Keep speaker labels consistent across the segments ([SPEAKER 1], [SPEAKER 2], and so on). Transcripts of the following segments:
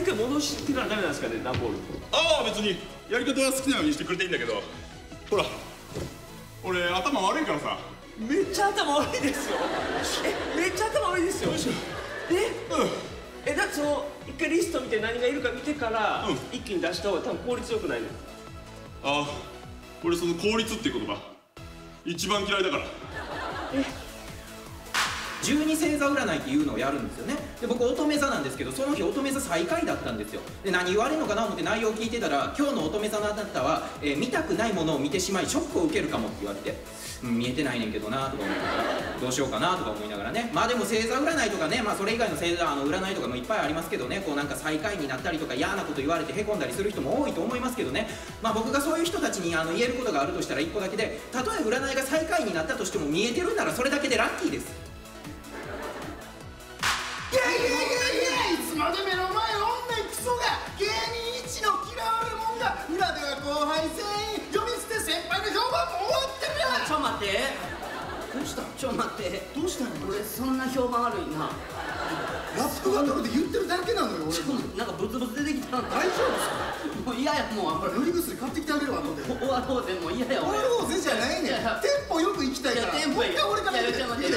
[SPEAKER 1] 回戻してからダメなんですかね、段ボール。
[SPEAKER 2] ああ、別にやり方は好きなようにしてくれていいんだけど、ほら俺頭悪いからさ。
[SPEAKER 1] めっちゃ頭悪いですよ。めっちゃ頭悪いですよ。だってその一回リスト見て何がいるか見てから一気に出した方が多分効率よくないの。
[SPEAKER 2] ああ、俺その効率っていう言葉一番嫌いだから。
[SPEAKER 3] 12星座占いっていうのをやるんですよね。で僕乙女座なんですけど、その日乙女座最下位だったんですよ。で何言われるのかなと思って内容を聞いてたら、今日の乙女座のあなたは、見たくないものを見てしまいショックを受けるかもって言われて、見えてないねんけどなとか思いながら、どうしようかなとか思いながらね。まあでも星座占いとかね、まあそれ以外の星座占いとかもいっぱいありますけどね、こうなんか最下位になったりとか嫌なこと言われてへこんだりする人も多いと思いますけどね。まあ僕がそういう人たちに言えることがあるとしたら1個だけで、たとえ占いが最下位になったとしても見えてるならそれだけでラッキーです。
[SPEAKER 4] いつまで目の前おんねんクソが。芸人一の嫌われ者が裏では後輩全員呼び捨て、先輩の評判も終わってるやん。
[SPEAKER 5] ちょ待って、どうした？ちょ待って、どうしたの？俺そんな評判悪いな。
[SPEAKER 4] ラップバトルで言ってるだけなのよ俺。
[SPEAKER 5] なんかブツブツ出てきたんだ。
[SPEAKER 4] 大丈夫ですか？
[SPEAKER 5] もう嫌や、もう
[SPEAKER 4] 塗り薬買ってきてあげるわ後で。
[SPEAKER 5] 終わろうぜ、もう嫌や俺。
[SPEAKER 4] 終わろうぜじゃないねん。テンポよく行きたいから。
[SPEAKER 5] テンポ
[SPEAKER 4] もう一回俺から言って。
[SPEAKER 5] いやいや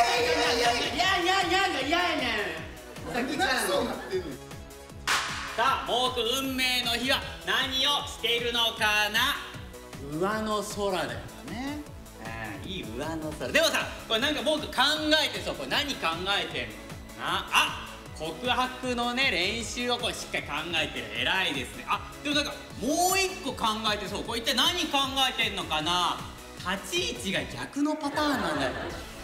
[SPEAKER 5] ねん。さっきから
[SPEAKER 4] そうなってんねん。
[SPEAKER 6] さあ、もうく運命の日は何をしているのかな。上の空だよね。いい上の空。でもさ、これなんか僕考えてそう、これ何考えてんのかな。あ、告白のね練習をこれしっかり考えてる。偉いですね。あ、でもなんかもう一個考えてそう。これ一体何考えてんのかな。立ち位置が逆のパターンなんだよ。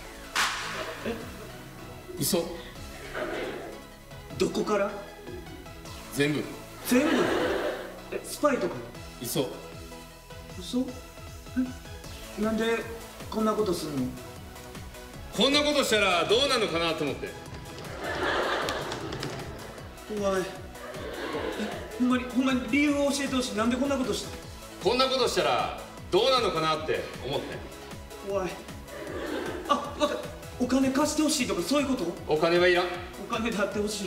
[SPEAKER 2] 嘘。
[SPEAKER 1] どこから？
[SPEAKER 2] 全部。
[SPEAKER 1] 全部？スパイとか？
[SPEAKER 2] 嘘。
[SPEAKER 1] 嘘？なんでこんなことするの？
[SPEAKER 2] こんなことしたらどうなるのかなと思って。
[SPEAKER 1] 怖い。ほんまに理由を教えてほしい。なんでこんなことしたの？
[SPEAKER 2] こんなことしたらどうなるのかなって思って。
[SPEAKER 1] 怖い。あ、わかった。お金貸してほしいとかそういうこと？
[SPEAKER 2] お金はいらん。
[SPEAKER 1] お金であってほしい。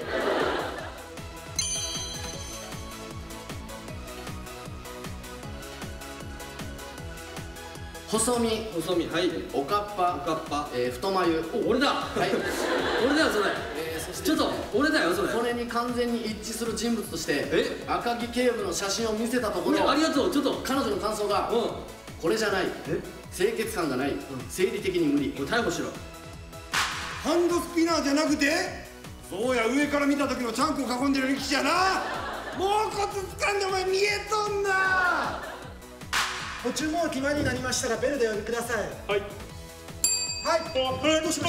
[SPEAKER 5] 細身、はい、おかっぱ、太眉。お、俺だ。はい、俺だよそれ。ちょっと俺だよそれ。これに完全に一致する人物として赤木警部の写真を見せたところ、ありがとう。ちょっと彼女の感想がこれじゃない、清潔感がない、生理的に無理。逮捕しろ。
[SPEAKER 4] ハンドスピナーじゃなくて、そうや、上から見た時のチャンクを囲んでる力士やな。もうコツ掴んでお前見えとんな。
[SPEAKER 7] ご注文お決まりになりましたらベルでお呼びください。
[SPEAKER 2] はい。
[SPEAKER 7] はい。どうしました？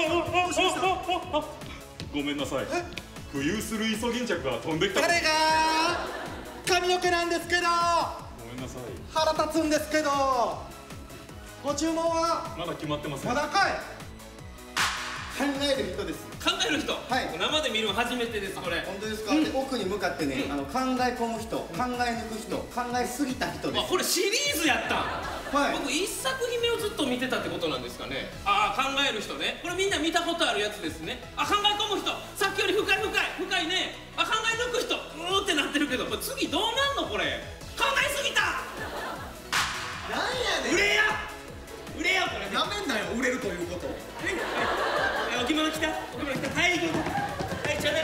[SPEAKER 2] ごめんなさい。浮遊するイソギンチャクが飛んできた。
[SPEAKER 7] 彼が髪の毛なんですけど。
[SPEAKER 2] ごめんなさい。
[SPEAKER 7] 腹立つんですけど。ご注文は？
[SPEAKER 2] まだ決まってません。
[SPEAKER 7] まだかい。
[SPEAKER 4] 考える人です。
[SPEAKER 1] 考える人。
[SPEAKER 4] はい。
[SPEAKER 1] 生で見るの初めてです。これ。
[SPEAKER 4] 本当ですか？で奥に向かってね、考え込む人、考え抜く人、考えすぎた人です。
[SPEAKER 1] これシリーズやったん。
[SPEAKER 4] はい。
[SPEAKER 1] 僕一作品目をずっと見てたってことなんですかね。ああ、考える人ね。これみんな見たことあるやつですね。あ、考え込む人。さっきより深いね。あ、考え抜く人。うーってなってるけど、これ次どうなんのこれ。考えすぎた。
[SPEAKER 4] なんやねん。
[SPEAKER 1] 売れやこれ。
[SPEAKER 4] なめんなよ、売れるということ。
[SPEAKER 1] 置物来た。はい、しゃなり。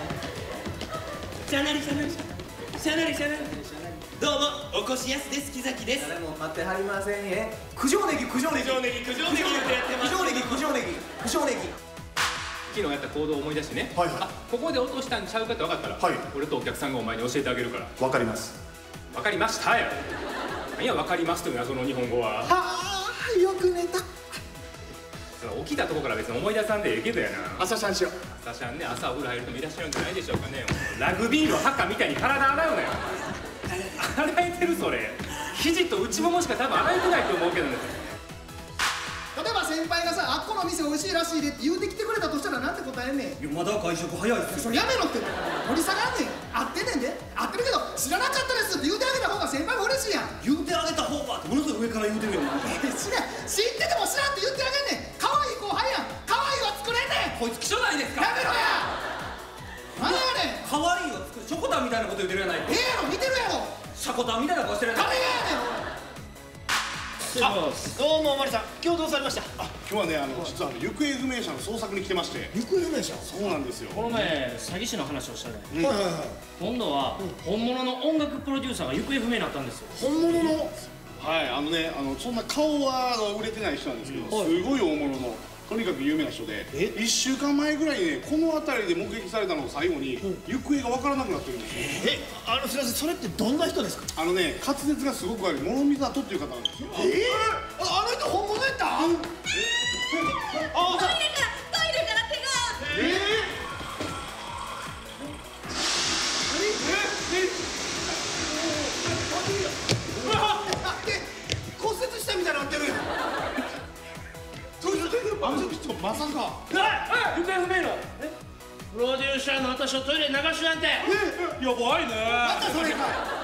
[SPEAKER 1] どうも、おこしやすです。木崎です。
[SPEAKER 7] 誰も待ってはりませんね。九条ネギ。
[SPEAKER 1] 九条ネギってやってます。
[SPEAKER 7] 九条ネギ。
[SPEAKER 1] 昨日やった行動を思い出してね。
[SPEAKER 7] はいはい。
[SPEAKER 1] あ、ここで落としたんちゃうかって分かったら、
[SPEAKER 7] はい。
[SPEAKER 1] 俺とお客さんがお前に教えてあげるから。
[SPEAKER 7] わかります。
[SPEAKER 1] 分かりましたよ。何や分かりますという謎の日本語は。
[SPEAKER 7] はあ、よく寝た。
[SPEAKER 1] 起きたとこから別に思い出さんでええけどやな。
[SPEAKER 7] 朝シャンしよう。
[SPEAKER 1] 朝シャンね、朝お風呂入る人もいらっしゃるんじゃないでしょうかね。ラグビーのハカみたいに体洗うなよ。洗えてるそれ。肘と内ももしか多分洗えてないと思うけどね。
[SPEAKER 4] 例えば先輩がさ、あっこの店美味しいらしいでって言うてきてくれたとしたらなんて答えんねん。
[SPEAKER 7] いや、まだ外食早いっす。
[SPEAKER 4] それやめろって。掘り下がんねん。合ってんねんで。合ってるけど知らなかったですって言うてあげた方が先輩も嬉しいやん。
[SPEAKER 7] 言うてあげた方がってものすごい上から言うてるよな。
[SPEAKER 4] 知ってても知らんって言ってあげんねん。可愛い後輩やん。可愛いは作れんねん。
[SPEAKER 1] こいつ気象ないですか。
[SPEAKER 4] やめろや。何やねん。
[SPEAKER 7] 可
[SPEAKER 3] タンみたいなこと言ってるやないか。
[SPEAKER 4] やろ見てるやろ。
[SPEAKER 3] シャコタンみたいな顔してるやないか。
[SPEAKER 4] 誰やねん。どうもおまりさん、今日どうされました？
[SPEAKER 2] 今日はね実は行方不明者の捜索に来てまして。
[SPEAKER 4] 行方不明者？
[SPEAKER 2] そうなんですよ。
[SPEAKER 8] この前詐欺師の話をしたね。
[SPEAKER 4] はいはいはい。
[SPEAKER 8] 今度は本物の音楽プロデューサーが行方不明になったんですよ。
[SPEAKER 4] 本物の？
[SPEAKER 2] はいそんな顔は売れてない人なんですけど、すごい大物のとにかく有名な人で、1週間前ぐらいにねこの辺りで目撃されたのを最後に行方が分からなくなってるんですよ。
[SPEAKER 4] すいません、それってどんな人ですか？
[SPEAKER 2] 滑舌がすごく悪い諸見里っていう方なんですよ。
[SPEAKER 4] あの人本物やった？
[SPEAKER 9] トイレから手が。
[SPEAKER 4] 骨折したみたいになってるやん。
[SPEAKER 2] あの人まさか。
[SPEAKER 8] 行方不明のプロデューサーの私をトイレに流しなんて。
[SPEAKER 2] やばいね。
[SPEAKER 4] またそれかい。